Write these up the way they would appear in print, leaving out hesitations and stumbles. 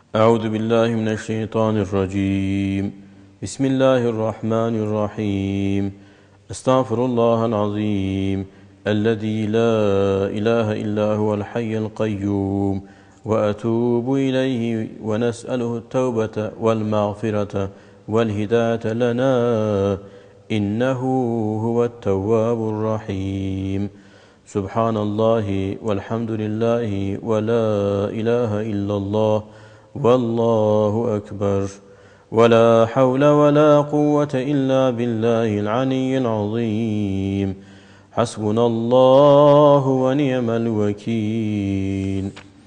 أعوذ بالله من الشيطان الرجيم بسم الله الرحمن الرحيم استغفر الله العظيم الذي لا إله إلا هو الحي القيوم وأتوب إليه ونسأله التوبة والمغفرة والهداية لنا إنه هو التواب الرحيم سبحان الله والحمد لله ولا إله إلا الله والله أكبر ولا حول ولا قوة إلا بالله العلي العظيم حسبنا الله ونعم الوكيل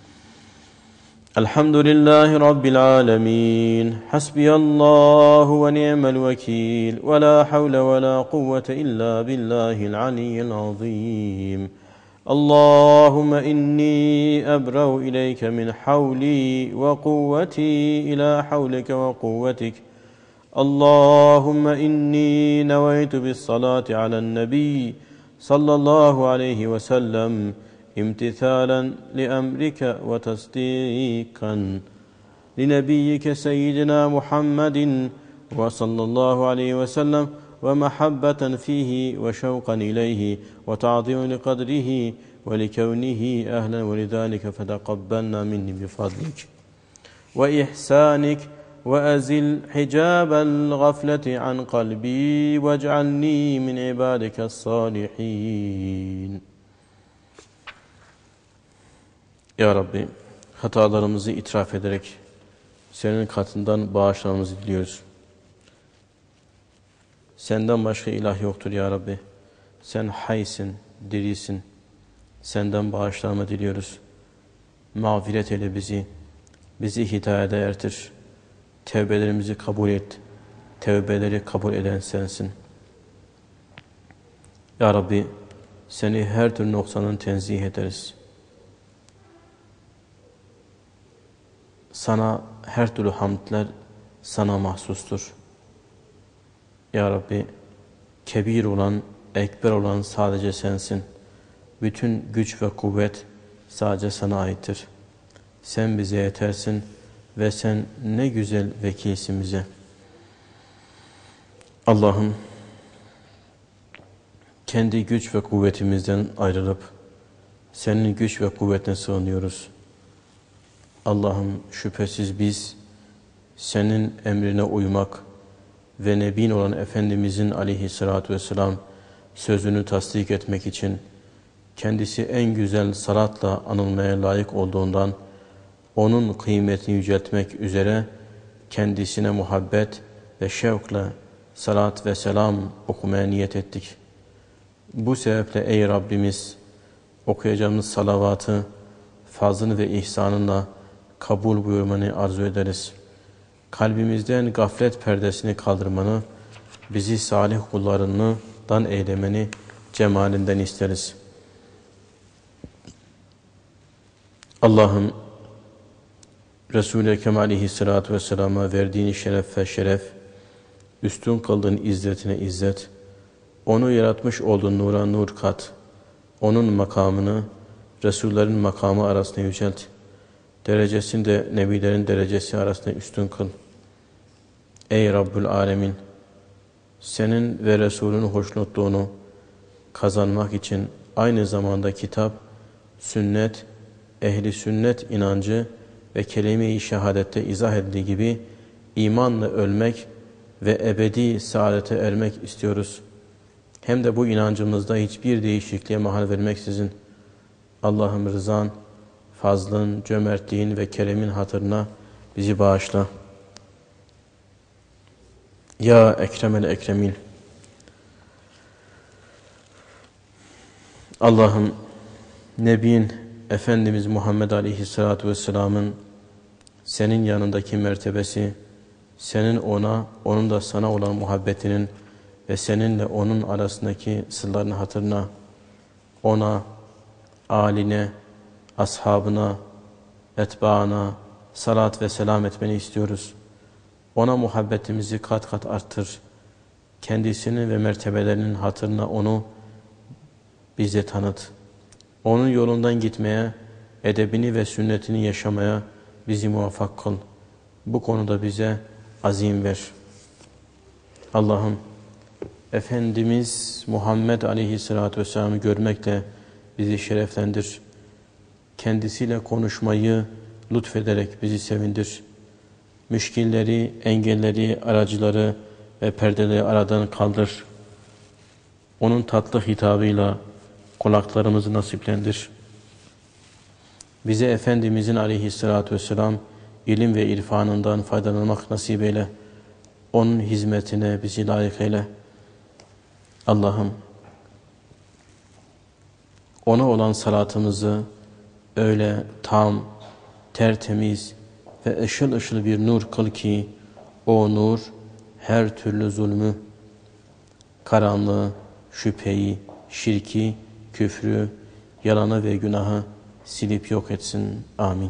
الحمد لله رب العالمين حسبي الله ونعم الوكيل ولا حول ولا قوة إلا بالله العلي العظيم اللهم إني أبرأ إليك من حولي وقوتي إلى حولك وقوتك اللهم إني نويت بالصلاة على النبي صلى الله عليه وسلم امتثالا لأمرك وتصديقا لنبيك سيدنا محمد وصلى الله عليه وسلم ومحبة فيه وشوقا إليه وتعظيما لقدره ولكونه أهلا ولذلك فتقبلنا مني بفضلك وإحسانك وأزل حجاب الغفلة عن قلبي واجعلني من عبادك الصالحين. Ya Rabbi, hatalarımızı itiraf ederek senin katından bağışlamamızı diliyoruz. Senden başka ilah yoktur ya Rabbi. Sen haysin, dirisin. Senden bağışlanma diliyoruz. Mağfiret eyle bizi. Bizi hidayete ertir. Tevbelerimizi kabul et. Tevbeleri kabul eden sensin. Ya Rabbi, seni her türlü noksanın tenzih ederiz. Sana her türlü hamdler sana mahsustur. Ya Rabbi, kebir olan, ekber olan sadece sensin. Bütün güç ve kuvvet sadece sana aittir. Sen bize yetersin ve sen ne güzel vekilsin bize. Allah'ım, kendi güç ve kuvvetimizden ayrılıp senin güç ve kuvvetine sığınıyoruz. Allah'ım, şüphesiz biz senin emrine uymak ve Nebin olan Efendimizin aleyhissalatü vesselam sözünü tasdik etmek için kendisi en güzel salatla anılmaya layık olduğundan onun kıymetini yüceltmek üzere kendisine muhabbet ve şevkle salat ve selam okumaya niyet ettik. Bu sebeple ey Rabbimiz, okuyacağımız salavatı fazlını ve ihsanınla kabul buyurmanı arzu ederiz. Kalbimizden gaflet perdesini kaldırmanı, bizi salih kullarından eylemeni cemalinden isteriz. Allah'ım, Resul-i Ekrem aleyhissalatu vesselama verdiğin şeref ve şeref, üstün kıldığın izzetine izzet, onu yaratmış olduğun nura nur kat, onun makamını Resullerin makamı arasında yücelt, derecesini de Nebilerin derecesi arasında üstün kıl. Ey Rabbül Alemin, senin ve Resulünün hoşnutluğunu kazanmak için aynı zamanda kitap, sünnet, ehli sünnet inancı ve kelime-i şehadette izah edildiği gibi imanla ölmek ve ebedi saadete ermek istiyoruz. Hem de bu inancımızda hiçbir değişikliğe mahal vermeksizin Allah'ım rızan, fazlın, cömertliğin ve keremin hatırına bizi bağışla. Ya Ekremel Ekremin, Allah'ım, Nebin Efendimiz Muhammed Aleyhisselatü Vesselam'ın senin yanındaki mertebesi, senin ona, onun da sana olan muhabbetinin ve seninle onun arasındaki sırların hatırına, ona, âline, ashabına, etbaana salat ve selam etmeni istiyoruz. Ona muhabbetimizi kat kat arttır. Kendisinin ve mertebelerinin hatırına onu bize tanıt. Onun yolundan gitmeye, edebini ve sünnetini yaşamaya bizi muvaffak kıl. bu konuda bize azim ver. Allah'ım, Efendimiz Muhammed Aleyhisselatü Vesselam'ı görmekle bizi şereflendir. Kendisiyle konuşmayı lütfederek bizi sevindir. Müşkilleri, engelleri, aracıları ve perdeleri aradan kaldır. Onun tatlı hitabıyla kulaklarımızı nasiplendir. Bize Efendimizin Aleyhisselatü Vesselam ilim ve irfanından faydalanmak nasip eyle. Onun hizmetine bizi layık eyle. Allah'ım, ona olan salatımızı öyle tam, tertemiz ve ışıl ışıl bir nur kıl ki, o nur her türlü zulmü, karanlığı, şüpheyi, şirki, küfrü, yalanı ve günahı silip yok etsin. Amin.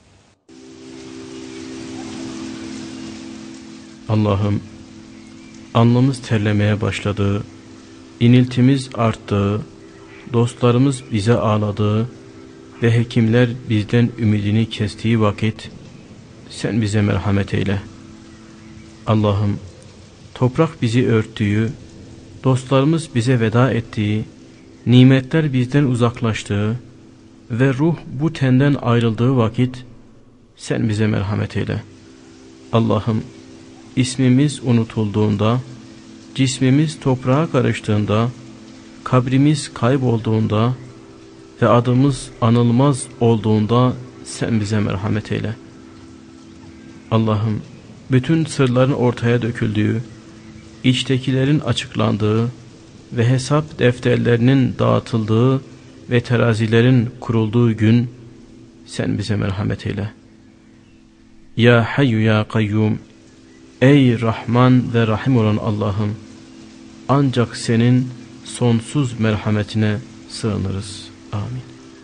Allah'ım, alnımız terlemeye başladı, iniltimiz arttı, dostlarımız bize ağladı ve hekimler bizden ümidini kestiği vakit sen bize merhamet eyle. Allah'ım, toprak bizi örttüğü, dostlarımız bize veda ettiği, nimetler bizden uzaklaştığı ve ruh bu tenden ayrıldığı vakit sen bize merhamet eyle. Allah'ım, ismimiz unutulduğunda, cismimiz toprağa karıştığında, kabrimiz kaybolduğunda ve adımız anılmaz olduğunda sen bize merhamet eyle. Allah'ım, bütün sırların ortaya döküldüğü, içtekilerin açıklandığı ve hesap defterlerinin dağıtıldığı ve terazilerin kurulduğu gün sen bize merhamet eyle. Ya Hayyu Ya Kayyum, ey Rahman ve Rahim olan Allah'ım, ancak senin sonsuz merhametine sığınırız. Amin.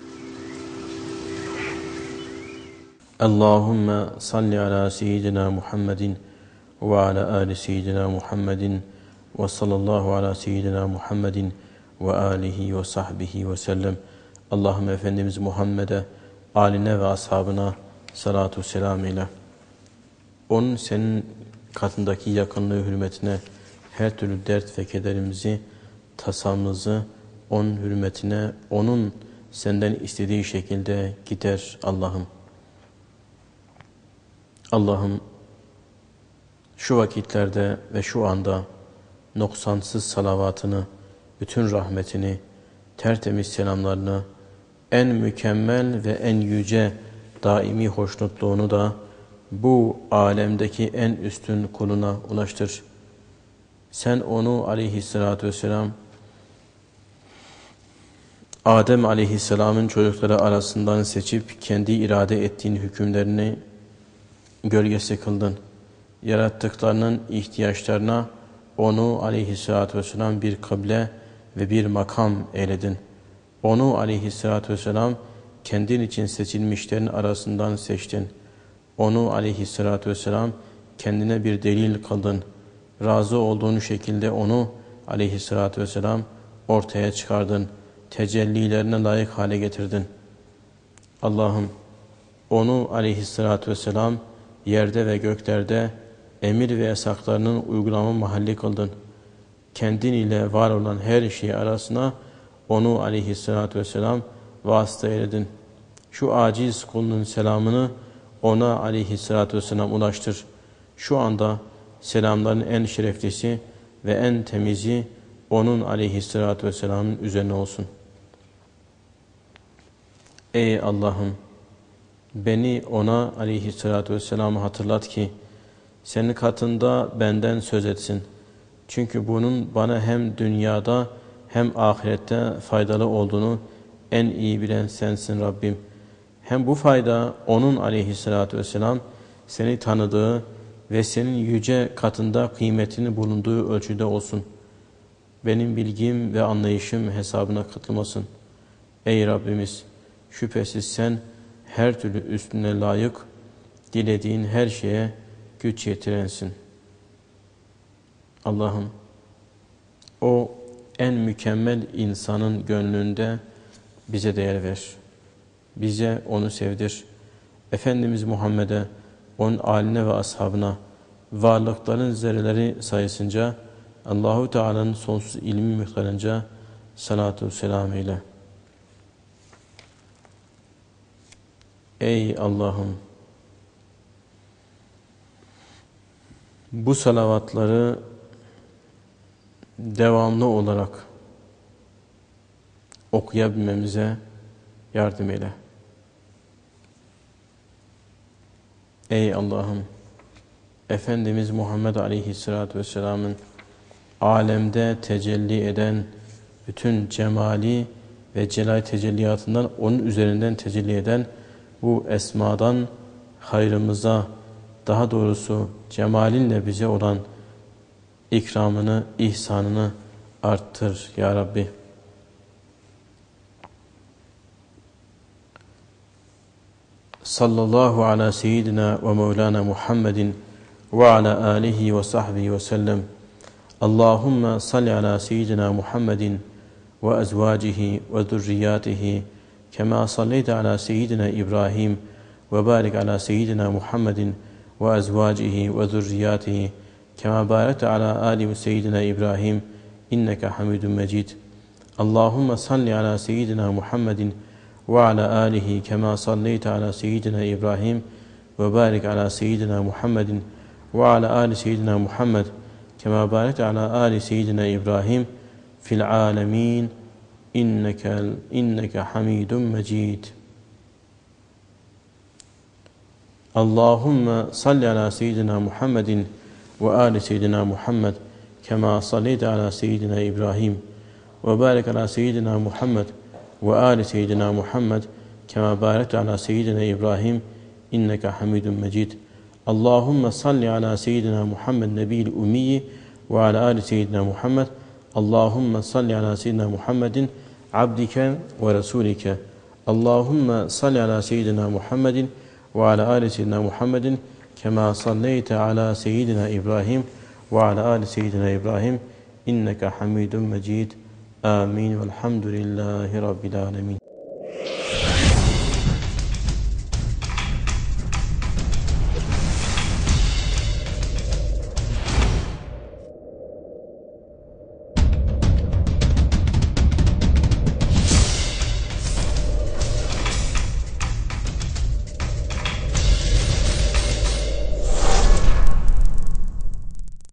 Allahümme salli ala seyyidina Muhammedin ve ala ali seyyidina Muhammedin ve sallallahu ala seyyidina Muhammedin ve alihi ve sahbihi ve sellem. Allahümme Efendimiz Muhammed'e, aline ve ashabına salatu selam eyle. Onun senin katındaki yakınlığı hürmetine her türlü dert ve kederimizi, tasamızı onun hürmetine, onun senden istediği şekilde gider Allah'ım. Allah'ım, şu vakitlerde ve şu anda noksansız salavatını, bütün rahmetini, tertemiz selamlarını, en mükemmel ve en yüce daimi hoşnutluğunu da bu alemdeki en üstün kuluna ulaştır. Sen onu aleyhissalatü vesselam, Adem aleyhisselamın çocukları arasından seçip kendi irade ettiğin hükümlerini gölgesi kıldın. Yarattıklarının ihtiyaçlarına onu aleyhissalatü vesselam bir kıble ve bir makam eyledin. Onu aleyhissalatü vesselam kendin için seçilmişlerin arasından seçtin. Onu aleyhissalatü vesselam kendine bir delil kıldın. Razı olduğun şekilde onu aleyhissalatü vesselam ortaya çıkardın. Tecellilerine layık hale getirdin. Allah'ım, onu aleyhissalatü vesselam yerde ve göklerde emir ve yasaklarının uygulama mahalli kıldın. Kendin ile var olan her şey arasına onu aleyhissalatü vesselam vasıta eyledin. Şu aciz kulunun selamını ona aleyhissalatü vesselam ulaştır. Şu anda selamların en şereflisi ve en temizi onun aleyhissalatü vesselamın üzerine olsun. Ey Allah'ım, beni ona aleyhissalatü vesselam'ı hatırlat ki senin katında benden söz etsin. Çünkü bunun bana hem dünyada hem ahirette faydalı olduğunu en iyi bilen sensin Rabbim. Hem bu fayda onun aleyhissalatü vesselam seni tanıdığı ve senin yüce katında kıymetini bulunduğu ölçüde olsun. Benim bilgim ve anlayışım hesabına katılmasın. Ey Rabbimiz, şüphesiz sen her türlü üstüne layık, dilediğin her şeye güç yetirensin. Allah'ım, o en mükemmel insanın gönlünde bize değer ver. Bize onu sevdir. Efendimiz Muhammed'e, onun âline ve ashabına, varlıkların zerreleri sayısınca, Allahu Teala'nın sonsuz ilmi miktarınca salatu selam eyle. Ey Allah'ım! Bu salavatları devamlı olarak okuyabilmemize yardım eyle. Ey Allah'ım! Efendimiz Muhammed Aleyhisselatü Vesselam'ın alemde tecelli eden bütün cemali ve celal tecelliyatından, onun üzerinden tecelli eden bu esmadan hayrımıza, daha doğrusu cemalinle bize olan ikramını, ihsanını arttır ya Rabbi. Sallallahu ala seyyidina ve mevlana Muhammedin ve ala alihi ve sahbihi ve sellem. Allahümme salli ala seyyidina Muhammedin ve ezvacihi ve zürriyatihi kema salleyte ala seyyidina İbrahim ve barik ala seyyidina Muhammedin ve ezvacihi ve zürriyatihi kema barekte ala ali seyyidina İbrahim inneke hamidun mecid. Allahümme salli ala seyyidina Muhammedin ve ala alihi kema salleyte ala seyyidina İbrahim ve barik ala seyyidina Muhammedin ve ala ali seyyidina Muhammed kema barekte ala ali seyyidina İbrahim fil alemin inneke hamidun mecid. Allahümme salli ala seyyidina Muhammedin ve ali seyyidina Muhammed kema salleyte ala seyyidina İbrahim ve barik ala seyyidina Muhammed ve ali seyyidina Muhammed kema barekte ala seyyidina İbrahim inneke hamidun mecid. Allahümme salli ala seyyidina Muhammed nebiyil ummiyi ve ala ali seyyidina Muhammed. Allahümme salli ala seyyidina Muhammedin abdike ve rasulike. Allahümme salli ala seyyidina Muhammedin ve ala ali seyyidina Muhammedin kema salleyte ala seyyidina İbrahim ve ala ali seyyidina İbrahim inneke hamidun mecid. Amin velhamdülillahi rabbil alemin.